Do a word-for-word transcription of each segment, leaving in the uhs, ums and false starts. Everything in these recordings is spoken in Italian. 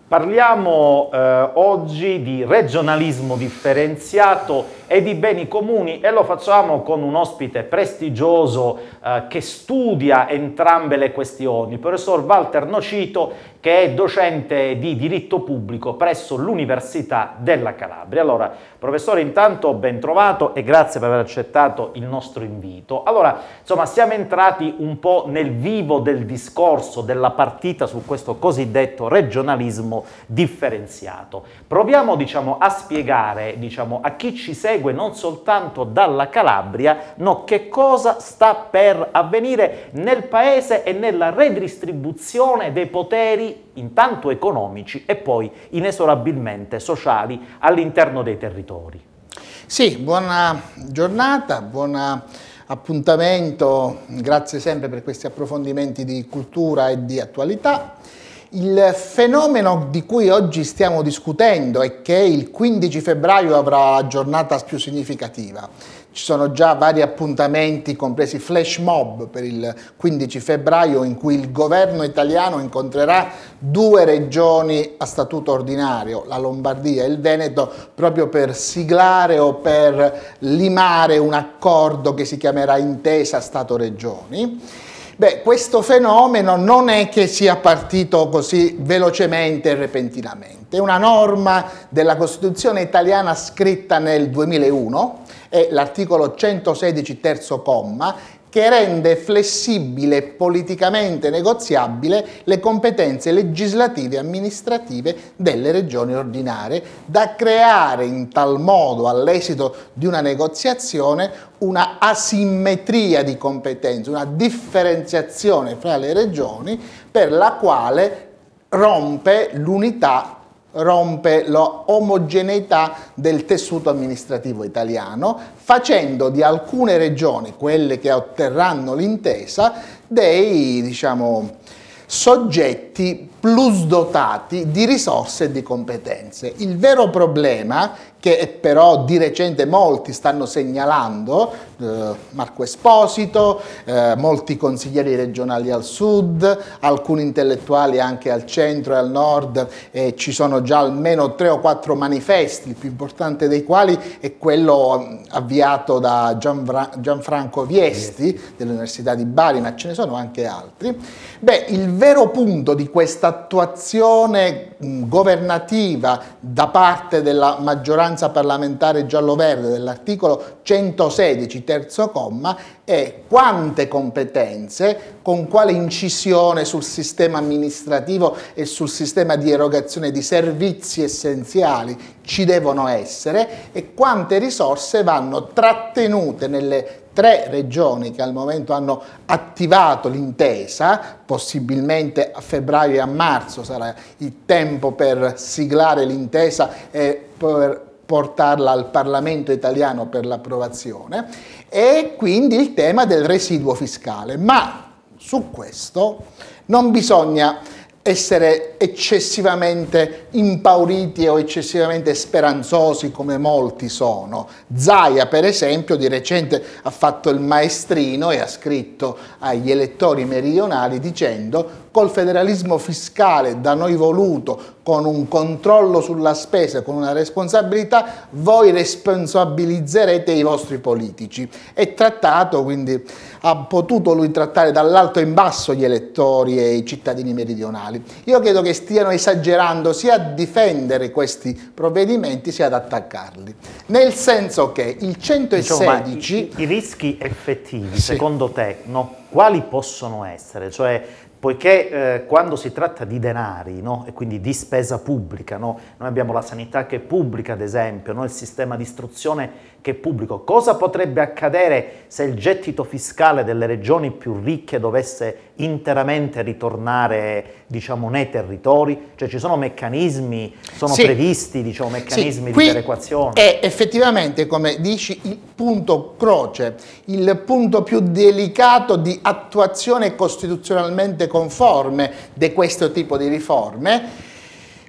Parliamo eh, oggi di regionalismo differenziato e di beni comuni e lo facciamo con un ospite prestigioso eh, che studia entrambe le questioni, il professor Walter Nocito, che è docente di diritto pubblico presso l'Università della Calabria. Allora, professore, intanto ben trovato e grazie per aver accettato il nostro invito. Allora, insomma, siamo entrati un po' nel vivo del discorso, della partita su questo cosiddetto regionalismo differenziato. Proviamo, diciamo, a spiegare, diciamo, a chi ci segue non soltanto dalla Calabria, no, che cosa sta per avvenire nel paese e nella redistribuzione dei poteri intanto economici e poi inesorabilmente sociali all'interno dei territori. Sì, buona giornata, buon appuntamento, grazie sempre per questi approfondimenti di cultura e di attualità. Il fenomeno di cui oggi stiamo discutendo è che il quindici febbraio avrà la giornata più significativa. Ci sono già vari appuntamenti, compresi flash mob per il quindici febbraio, in cui il governo italiano incontrerà due regioni a statuto ordinario, la Lombardia e il Veneto, proprio per siglare o per limare un accordo che si chiamerà Intesa Stato-Regioni. Beh, questo fenomeno non è che sia partito così velocemente e repentinamente. È una norma della Costituzione italiana scritta nel duemilauno, è l'articolo centosedici terzo comma, che rende flessibile e politicamente negoziabile le competenze legislative e amministrative delle regioni ordinarie, da creare in tal modo, all'esito di una negoziazione, una asimmetria di competenze, una differenziazione fra le regioni per la quale rompe l'unità, rompe l'omogeneità del tessuto amministrativo italiano, facendo di alcune regioni, quelle che otterranno l'intesa, dei, diciamo, soggetti plusdotati di risorse e di competenze. Il vero problema, che però di recente molti stanno segnalando, eh, Marco Esposito, eh, molti consiglieri regionali al sud, alcuni intellettuali anche al centro e al nord, eh, ci sono già almeno tre o quattro manifesti, il più importante dei quali è quello avviato da Gianfra Gianfranco Viesti dell'Università di Bari, ma ce ne sono anche altri. Beh, il vero punto di questa attuazione mh, governativa da parte della maggioranza parlamentare giallo-verde dell'articolo centosedici terzo comma è quante competenze, con quale incisione sul sistema amministrativo e sul sistema di erogazione di servizi essenziali ci devono essere e quante risorse vanno trattenute nelle tre regioni che al momento hanno attivato l'intesa, possibilmente a febbraio e a marzo sarà il tempo per siglare l'intesa e per portarla al Parlamento italiano per l'approvazione, e quindi il tema del residuo fiscale. Ma su questo non bisogna essere eccessivamente impauriti o eccessivamente speranzosi come molti sono. Zaia, per esempio, di recente ha fatto il maestrino e ha scritto agli elettori meridionali dicendo: col federalismo fiscale da noi voluto, con un controllo sulla spesa, con una responsabilità, voi responsabilizzerete i vostri politici. È trattato, quindi ha potuto lui trattare dall'alto in basso gli elettori e i cittadini meridionali. Io credo che stiano esagerando sia a difendere questi provvedimenti sia ad attaccarli. Nel senso che il centosedici... Diciamo, i, i rischi effettivi, sì, secondo te, no, quali possono essere? Cioè, poiché eh, quando si tratta di denari, no, e quindi di spesa pubblica, no, noi abbiamo la sanità che è pubblica, ad esempio, no, il sistema di istruzione che è pubblico, cosa potrebbe accadere se il gettito fiscale delle regioni più ricche dovesse interamente ritornare, diciamo, nei territori? Cioè ci sono meccanismi, sono sì, previsti, diciamo, meccanismi sì, di perequazione? È effettivamente, come dici, il punto croce, il punto più delicato di attuazione costituzionalmente conforme di questo tipo di riforme.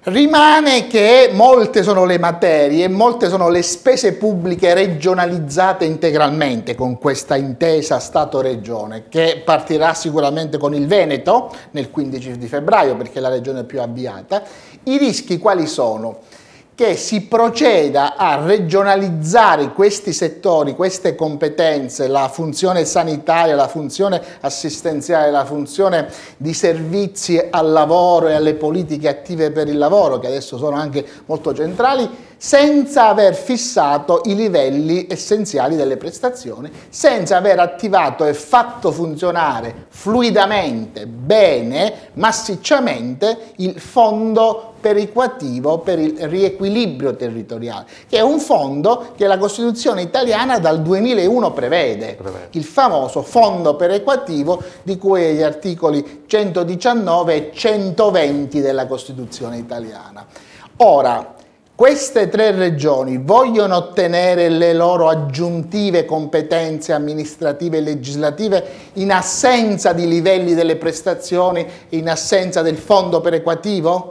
Rimane che molte sono le materie, molte sono le spese pubbliche regionalizzate integralmente con questa intesa Stato-Regione, che partirà sicuramente con il Veneto nel quindici di febbraio, perché è la regione più avviata. I rischi quali sono? Che si proceda a regionalizzare questi settori, queste competenze, la funzione sanitaria, la funzione assistenziale, la funzione di servizi al lavoro e alle politiche attive per il lavoro, che adesso sono anche molto centrali, senza aver fissato i livelli essenziali delle prestazioni, senza aver attivato e fatto funzionare fluidamente, bene, massicciamente il fondo perequativo per il riequilibrio territoriale, che è un fondo che la Costituzione italiana dal duemilauno prevede, prevede. il famoso fondo perequativo di cui agli articoli centodiciannove e centoventi della Costituzione italiana. Ora, queste tre regioni vogliono ottenere le loro aggiuntive competenze amministrative e legislative in assenza di livelli delle prestazioni, in assenza del fondo perequativo?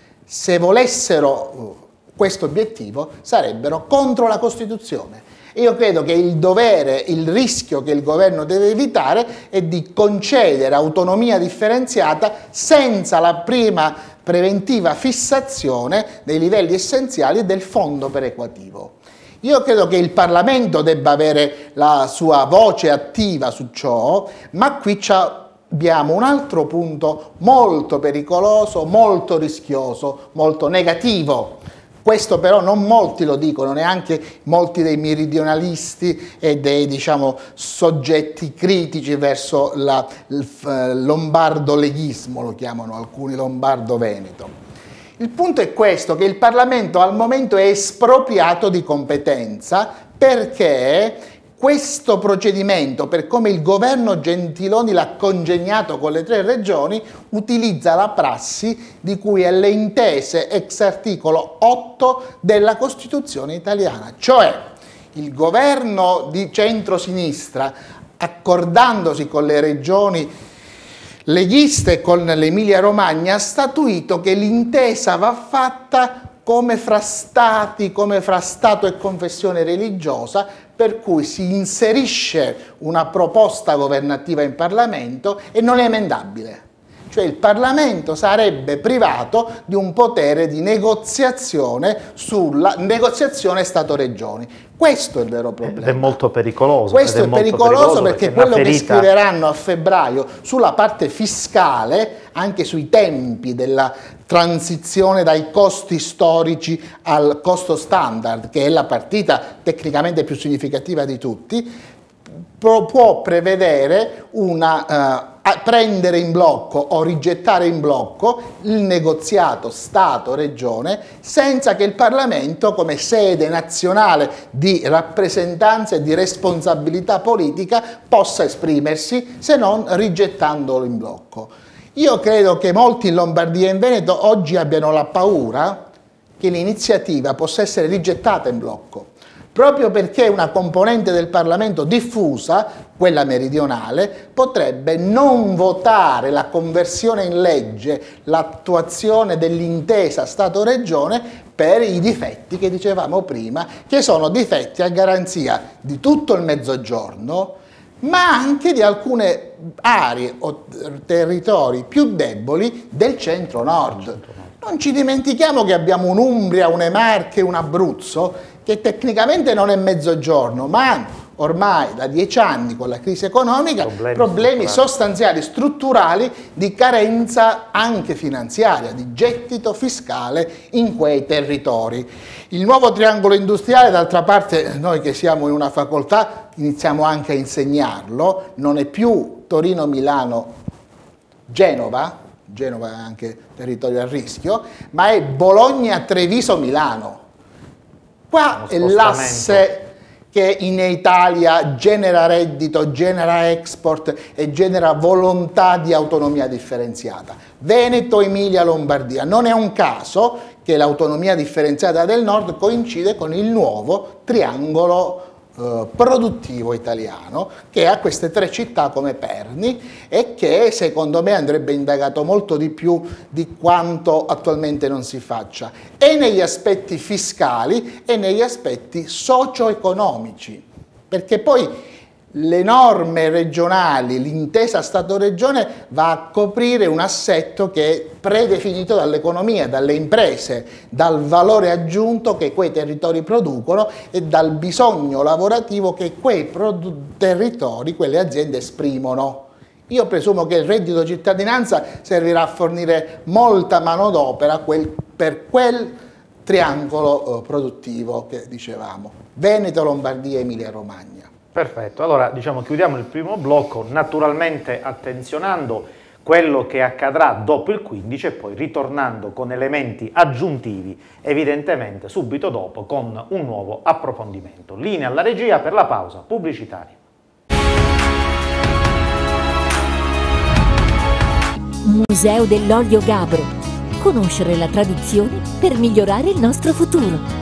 Se volessero questo obiettivo sarebbero contro la Costituzione. Io credo che il dovere, il rischio che il governo deve evitare è di concedere autonomia differenziata senza la prima preventiva fissazione dei livelli essenziali del fondo perequativo. Io credo che il Parlamento debba avere la sua voce attiva su ciò, ma qui c'è abbiamo un altro punto molto pericoloso, molto rischioso, molto negativo. Questo però non molti lo dicono, neanche molti dei meridionalisti e dei, diciamo, soggetti critici verso la, il lombardo-leghismo, lo chiamano alcuni, lombardo-veneto. Il punto è questo, che il Parlamento al momento è espropriato di competenza perché questo procedimento, per come il governo Gentiloni l'ha congegnato con le tre regioni, utilizza la prassi di cui alle intese ex articolo otto della Costituzione italiana. Cioè, il governo di centrosinistra, accordandosi con le regioni leghiste e con l'Emilia Romagna, ha statuito che l'intesa va fatta come fra stati, come fra Stato e confessione religiosa, per cui si inserisce una proposta governativa in Parlamento e non è emendabile. Cioè il Parlamento sarebbe privato di un potere di negoziazione sulla negoziazione Stato-Regioni. Questo è il vero problema. Ed è molto pericoloso. Questo è, è molto pericoloso, pericoloso perché, perché quello ferita... che scriveranno a febbraio sulla parte fiscale, anche sui tempi della transizione dai costi storici al costo standard, che è la partita tecnicamente più significativa di tutti, può prevedere una... Uh, a prendere in blocco o rigettare in blocco il negoziato Stato-Regione senza che il Parlamento, come sede nazionale di rappresentanza e di responsabilità politica, possa esprimersi, se non rigettandolo in blocco. Io credo che molti in Lombardia e in Veneto oggi abbiano la paura che l'iniziativa possa essere rigettata in blocco, proprio perché una componente del Parlamento diffusa, quella meridionale, potrebbe non votare la conversione in legge, l'attuazione dell'intesa Stato-Regione per i difetti che dicevamo prima, che sono difetti a garanzia di tutto il Mezzogiorno, ma anche di alcune aree o territori più deboli del centro-nord. Non ci dimentichiamo che abbiamo un'Umbria, une Marche, un Abruzzo, che tecnicamente non è Mezzogiorno, ma ormai da dieci anni con la crisi economica problemi, problemi sostanziali, strutturali, di carenza anche finanziaria, di gettito fiscale in quei territori. Il nuovo triangolo industriale, d'altra parte, noi che siamo in una facoltà iniziamo anche a insegnarlo, non è più Torino-Milano-Genova, Genova è anche territorio a rischio, ma è Bologna-Treviso-Milano. Qua è l'asse che in Italia genera reddito, genera export e genera volontà di autonomia differenziata. Veneto, Emilia, Lombardia. Non è un caso che l'autonomia differenziata del nord coincide con il nuovo triangolo eh, produttivo italiano, che ha queste tre città come perni e che secondo me andrebbe indagato molto di più di quanto attualmente non si faccia, e negli aspetti fiscali e negli aspetti socio-economici, perché poi le norme regionali, l'intesa Stato-Regione va a coprire un assetto che è predefinito dall'economia, dalle imprese, dal valore aggiunto che quei territori producono e dal bisogno lavorativo che quei territori, quelle aziende esprimono. Io presumo che il reddito cittadinanza servirà a fornire molta manodopera quel, per quel triangolo eh, produttivo che dicevamo, Veneto, Lombardia, Emilia Romagna. Perfetto, allora diciamo chiudiamo il primo blocco, naturalmente attenzionando quello che accadrà dopo il quindici e poi ritornando con elementi aggiuntivi evidentemente subito dopo con un nuovo approfondimento. Linea alla regia per la pausa pubblicitaria. Museo dell'Olio Gabro. Conoscere la tradizione per migliorare il nostro futuro.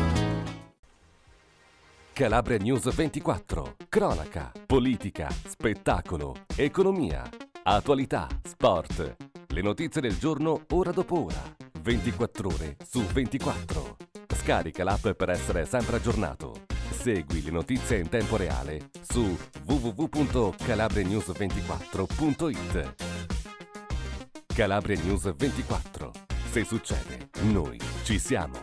Calabria News ventiquattro, cronaca, politica, spettacolo, economia, attualità, sport, le notizie del giorno ora dopo ora, ventiquattro ore su ventiquattro. Scarica l'app per essere sempre aggiornato. Segui le notizie in tempo reale su w w w punto calabria news ventiquattro punto it. Calabria News ventiquattro. Se succede, noi ci siamo.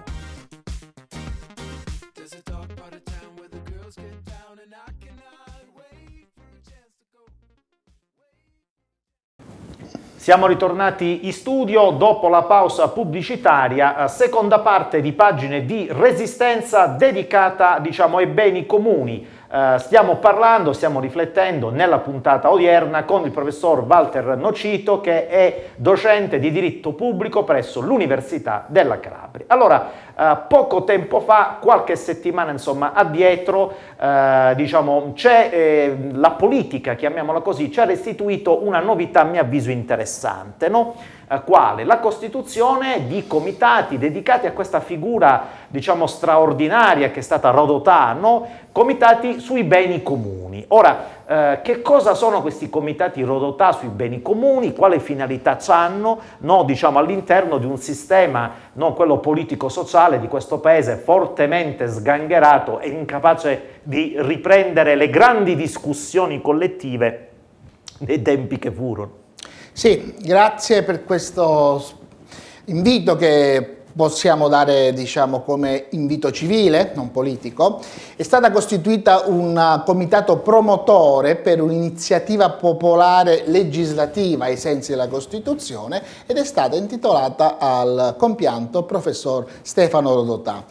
Siamo ritornati in studio dopo la pausa pubblicitaria, seconda parte di Pagine di Resistenza dedicata, diciamo, ai beni comuni. Uh, stiamo parlando, stiamo riflettendo nella puntata odierna con il professor Walter Nocito, che è docente di diritto pubblico presso l'Università della Calabria. Allora, uh, poco tempo fa, qualche settimana insomma addietro, uh, diciamo, c'è eh, la politica, chiamiamola così, ci ha restituito una novità a mio avviso interessante, no? Uh, quale? La costituzione di comitati dedicati a questa figura, diciamo, straordinaria che è stata Rodotà, no? Comitati sui beni comuni. Ora, eh, che cosa sono questi comitati Rodotà sui beni comuni? Quale finalità hanno? No, diciamo, all'interno di un sistema, no, quello politico-sociale di questo paese, fortemente sgangherato e incapace di riprendere le grandi discussioni collettive dei tempi che furono. Sì, grazie per questo invito che possiamo dare, diciamo, come invito civile, non politico. È stata costituita un comitato promotore per un'iniziativa popolare legislativa ai sensi della Costituzione ed è stata intitolata al compianto professor Stefano Rodotà.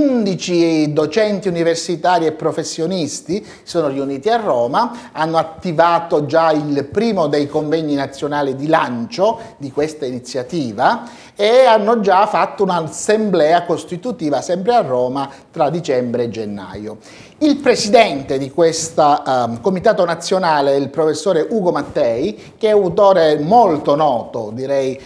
undici docenti universitari e professionisti sono riuniti a Roma, hanno attivato già il primo dei convegni nazionali di lancio di questa iniziativa e hanno già fatto un'assemblea costitutiva sempre a Roma tra dicembre e gennaio. Il presidente di questo um, comitato nazionale è il professore Ugo Mattei, che è autore molto noto, direi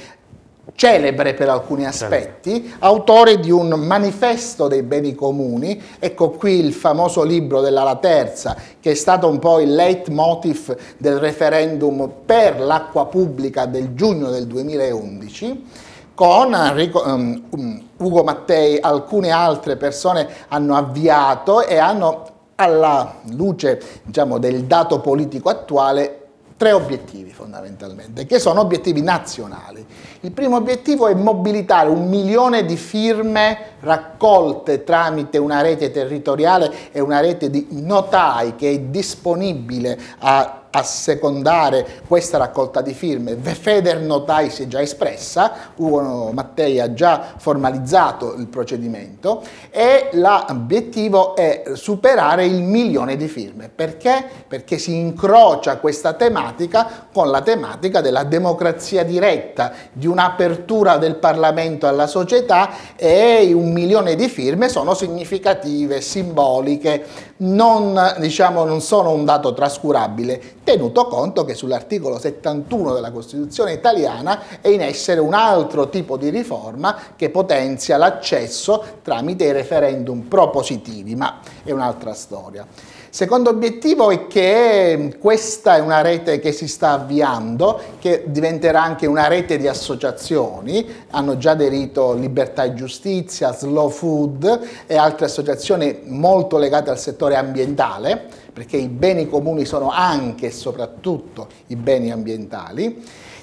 celebre per alcuni aspetti, autore di un manifesto dei beni comuni. Ecco qui il famoso libro dell'Ala Terza, che è stato un po' il leitmotiv del referendum per l'acqua pubblica del giugno del duemilaundici. Con um, um, Ugo Mattei alcune altre persone hanno avviato e hanno, alla luce, diciamo, del dato politico attuale, tre obiettivi fondamentalmente, che sono obiettivi nazionali. Il primo obiettivo è mobilitare un milione di firme raccolte tramite una rete territoriale e una rete di notai che è disponibile a assecondare questa raccolta di firme. Feder Notai si è già espressa, Ugo Mattei ha già formalizzato il procedimento e l'obiettivo è superare il milione di firme. Perché? Perché si incrocia questa tematica con la tematica della democrazia diretta, di un'apertura del Parlamento alla società, e un milione di firme sono significative, simboliche, non, diciamo, non sono un dato trascurabile, tenuto conto che sull'articolo settantuno della Costituzione italiana è in essere un altro tipo di riforma che potenzia l'accesso tramite i referendum propositivi, ma è un'altra storia. Secondo obiettivo è che questa è una rete che si sta avviando, che diventerà anche una rete di associazioni, hanno già aderito Libertà e Giustizia, Slow Food e altre associazioni molto legate al settore ambientale, perché i beni comuni sono anche e soprattutto i beni ambientali.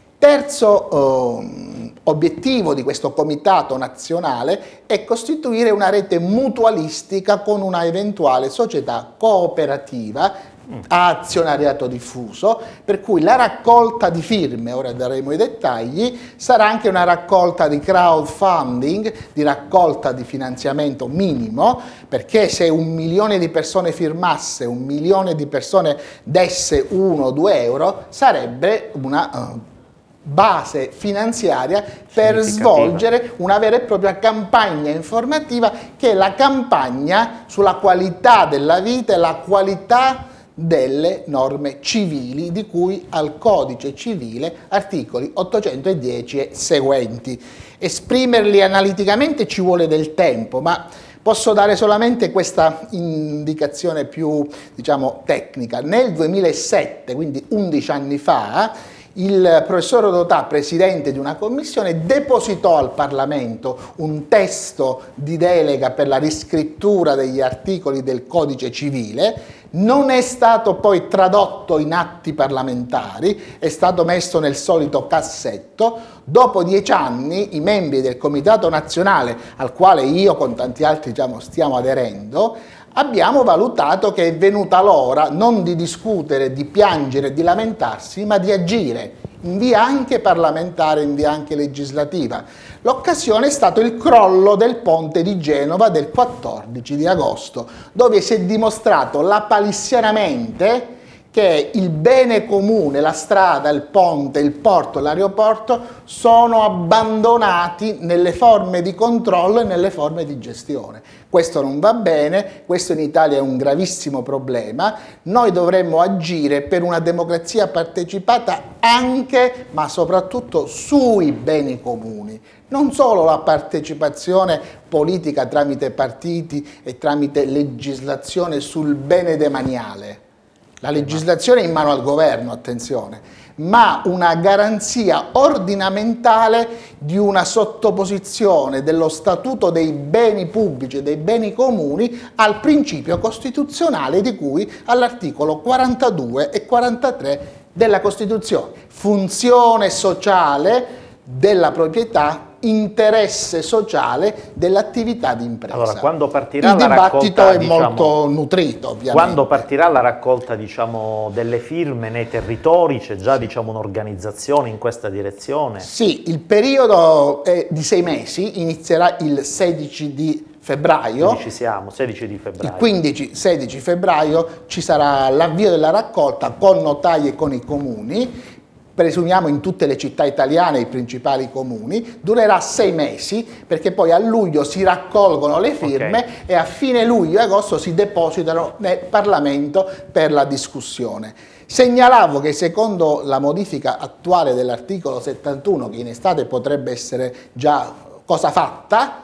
Terzo eh, obiettivo di questo comitato nazionale è costituire una rete mutualistica con una eventuale società cooperativa a azionariato diffuso, per cui la raccolta di firme, ora daremo i dettagli, sarà anche una raccolta di crowdfunding, di raccolta di finanziamento minimo, perché se un milione di persone firmasse, un milione di persone desse uno o due euro, sarebbe una uh, base finanziaria per svolgere una vera e propria campagna informativa, che è la campagna sulla qualità della vita e la qualità delle norme civili di cui al Codice Civile, articoli ottocentodieci e seguenti. Esprimerli analiticamente ci vuole del tempo, ma posso dare solamente questa indicazione più, diciamo, tecnica. Nel duemilasette, quindi undici anni fa, il professor Rodotà, presidente di una commissione, depositò al Parlamento un testo di delega per la riscrittura degli articoli del Codice Civile. Non è stato poi tradotto in atti parlamentari, è stato messo nel solito cassetto. Dopo dieci anni i membri del Comitato Nazionale, al quale io con tanti altri, diciamo, stiamo aderendo, abbiamo valutato che è venuta l'ora non di discutere, di piangere, di lamentarsi, ma di agire in via anche parlamentare, in via anche legislativa. L'occasione è stato il crollo del ponte di Genova del quattordici di agosto, dove si è dimostrato lapalissianamente che il bene comune, la strada, il ponte, il porto, l'aeroporto sono abbandonati nelle forme di controllo e nelle forme di gestione. Questo non va bene, questo in Italia è un gravissimo problema. Noi dovremmo agire per una democrazia partecipata anche, ma soprattutto sui beni comuni. Non solo la partecipazione politica tramite partiti e tramite legislazione sul bene demaniale. La legislazione è in mano al governo, attenzione, ma una garanzia ordinamentale di una sottoposizione dello statuto dei beni pubblici e dei beni comuni al principio costituzionale di cui all'articolo quarantadue e quarantatré della Costituzione. Funzione sociale della proprietà, interesse sociale dell'attività di impresa. Allora, quando partirà il la dibattito raccolta, è diciamo, molto nutrito, ovviamente. Quando partirà la raccolta, diciamo, delle firme nei territori, c'è già, diciamo, un'organizzazione in questa direzione? Sì, il periodo è di sei mesi, inizierà il sedici di febbraio. Quindi ci siamo, sedici di febbraio. Il quindici sedici febbraio ci sarà l'avvio della raccolta con notai e con i comuni. Presumiamo in tutte le città italiane, i principali comuni, durerà sei mesi, perché poi a luglio si raccolgono le firme, okay, e a fine luglio e agosto si depositano nel Parlamento per la discussione. Segnalavo che secondo la modifica attuale dell'articolo settantuno, che in estate potrebbe essere già cosa fatta,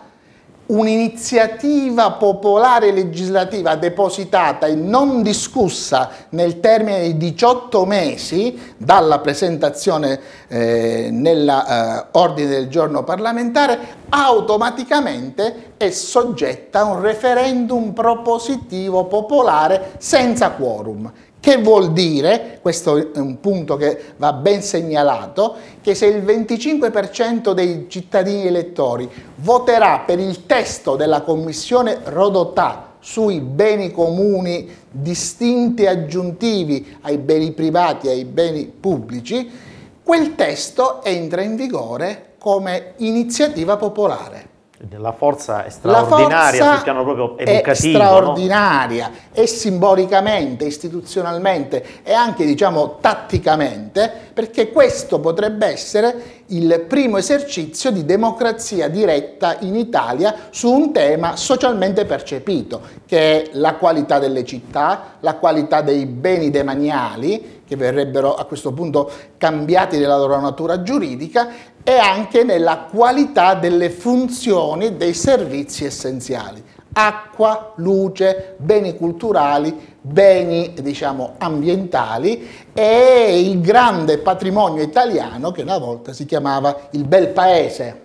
un'iniziativa popolare legislativa depositata e non discussa nel termine di diciotto mesi dalla presentazione eh, nell'ordine eh, del giorno parlamentare, automaticamente è soggetta a un referendum propositivo popolare senza quorum. Che vuol dire, questo è un punto che va ben segnalato, che se il venticinque per cento dei cittadini elettori voterà per il testo della Commissione Rodotà sui beni comuni distinti e aggiuntivi ai beni privati e ai beni pubblici, quel testo entra in vigore come iniziativa popolare. La forza è straordinaria forza sul piano proprio educativo. È straordinaria, no? E simbolicamente, istituzionalmente e anche, diciamo, tatticamente, perché questo potrebbe essere il primo esercizio di democrazia diretta in Italia su un tema socialmente percepito, che è la qualità delle città, la qualità dei beni demaniali, che verrebbero a questo punto cambiati nella loro natura giuridica, e anche nella qualità delle funzioni dei servizi essenziali: acqua, luce, beni culturali, beni, diciamo, ambientali, e il grande patrimonio italiano che una volta si chiamava il bel paese: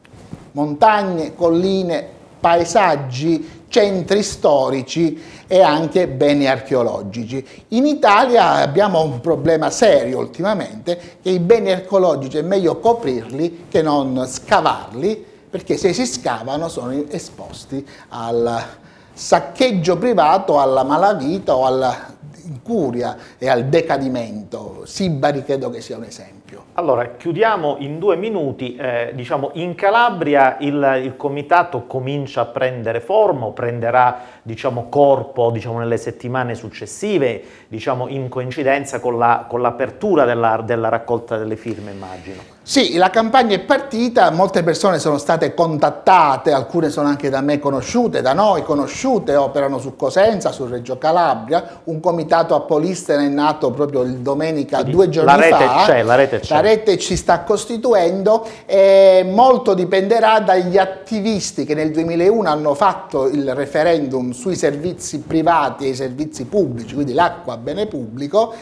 montagne, colline, paesaggi, centri storici e anche beni archeologici. In Italia abbiamo un problema serio ultimamente, che i beni archeologici è meglio coprirli che non scavarli, perché se si scavano sono esposti al saccheggio privato, alla malavita o alla incuria e al decadimento. Sibari credo che sia un esempio. Allora, chiudiamo in due minuti. Eh, diciamo, in Calabria il, il comitato comincia a prendere forma o prenderà, diciamo, corpo, diciamo, nelle settimane successive, diciamo, in coincidenza con la, con l'apertura della, della raccolta delle firme, immagino. Sì, la campagna è partita, molte persone sono state contattate, alcune sono anche da me conosciute, da noi conosciute, operano su Cosenza, su Reggio Calabria. Un comitato a Polistena è nato proprio il domenica, quindi due giorni la rete fa. C'è, la rete c'è. La rete ci sta costituendo e molto dipenderà dagli attivisti che nel duemilauno hanno fatto il referendum sui servizi privati e i servizi pubblici, quindi l'acqua bene pubblico,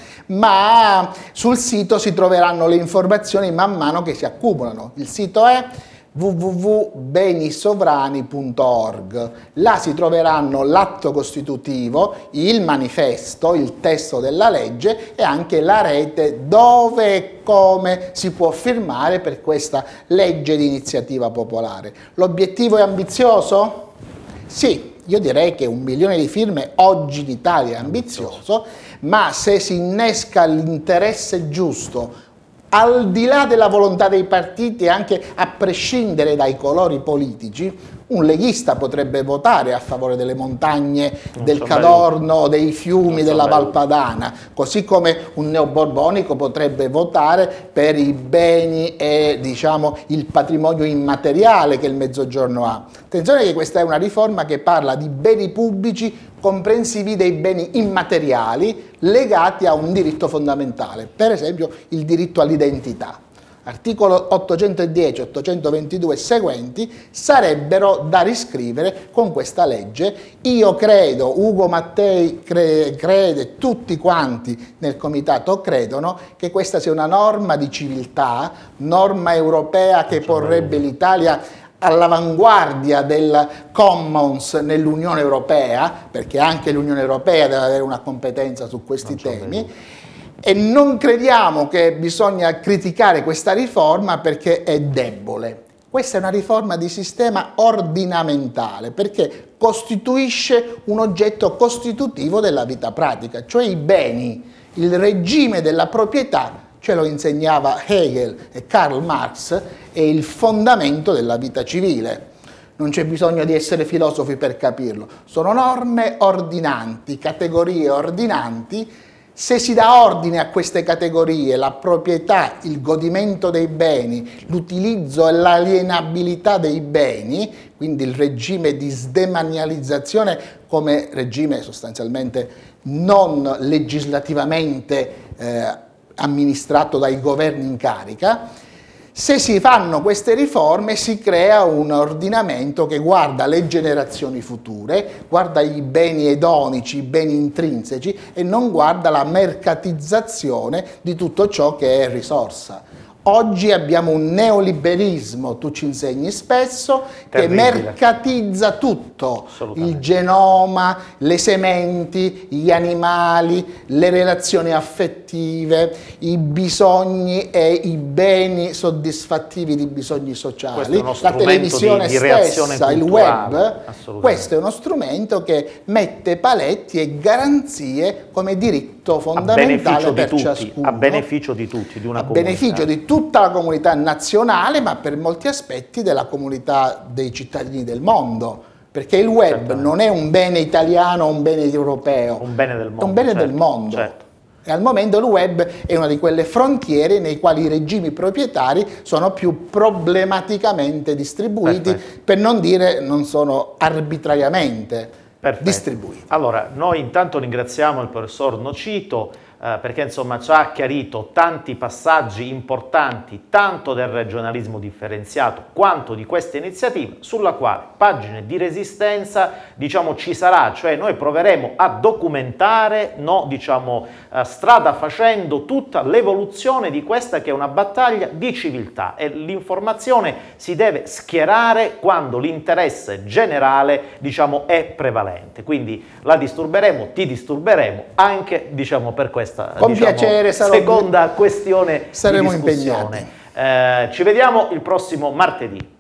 ma sul sito si troveranno le informazioni man mano che si accumulano. Il sito è w w w punto beni sovrani punto org. Là si troveranno l'atto costitutivo, il manifesto, il testo della legge e anche la rete dove e come si può firmare per questa legge di iniziativa popolare. L'obiettivo è ambizioso? Sì, io direi che un milione di firme oggi in Italia è ambizioso, ma se si innesca l'interesse giusto, al di là della volontà dei partiti e anche a prescindere dai colori politici, un leghista potrebbe votare a favore delle montagne non del so Cadorno o dei fiumi so della bello. Valpadana, così come un neoborbonico potrebbe votare per i beni e, diciamo, il patrimonio immateriale che il Mezzogiorno ha. Attenzione che questa è una riforma che parla di beni pubblici comprensivi dei beni immateriali legati a un diritto fondamentale, per esempio il diritto all'identità. Articolo ottocentodieci, ottocentoventidue e seguenti sarebbero da riscrivere con questa legge. Io credo, Ugo Mattei cre crede, tutti quanti nel comitato credono che questa sia una norma di civiltà, norma europea che porrebbe l'Italia all'avanguardia del commons nell'Unione Europea, perché anche l'Unione Europea deve avere una competenza su questi temi. E non crediamo che bisogna criticare questa riforma perché è debole. Questa è una riforma di sistema ordinamentale perché costituisce un oggetto costitutivo della vita pratica, cioè i beni, il regime della proprietà, ce lo insegnava Hegel e Karl Marx, è il fondamento della vita civile. Non c'è bisogno di essere filosofi per capirlo. Sono norme ordinanti, categorie ordinanti. Se si dà ordine a queste categorie, la proprietà, il godimento dei beni, l'utilizzo e l'alienabilità dei beni, quindi il regime di sdemanializzazione come regime sostanzialmente non legislativamente eh, amministrato dai governi in carica, se si fanno queste riforme si crea un ordinamento che guarda le generazioni future, guarda i beni edonici, i beni intrinseci e non guarda la mercatizzazione di tutto ciò che è risorsa. Oggi abbiamo un neoliberismo, tu ci insegni spesso, terribile, che mercatizza tutto, il genoma, le sementi, gli animali, le relazioni affettive, i bisogni e i beni soddisfattivi di bisogni sociali, la televisione di, di stessa, il web. Questo è uno strumento che mette paletti e garanzie come diritto elemento fondamentale per tutti, ciascuno. A beneficio di tutti, di una a comunità. beneficio di tutta la comunità nazionale, ma per molti aspetti della comunità dei cittadini del mondo. Perché il web Certamente. non è un bene italiano o un bene europeo, Un bene del mondo. è un bene certo, del mondo. Certo. E al momento il web è una di quelle frontiere nei quali i regimi proprietari sono più problematicamente distribuiti, Perfetto. per non dire non sono arbitrariamente Perfetto. distribuiti. Allora, noi intanto ringraziamo il professor Nocito eh, perché insomma ci ha chiarito tanti passaggi importanti, tanto del regionalismo differenziato quanto di questa iniziativa, sulla quale Pagine di Resistenza diciamo ci sarà, cioè noi proveremo a documentare, no, diciamo eh, strada facendo, tutta l'evoluzione di questa che è una battaglia di civiltà, e l'informazione si deve schierare quando l'interesse generale diciamo è prevalente, quindi la disturberemo, ti disturberemo anche diciamo per questa Con diciamo, piacere, sarò, seconda questione saremo di discussione. impegnati. Eh, ci vediamo il prossimo martedì.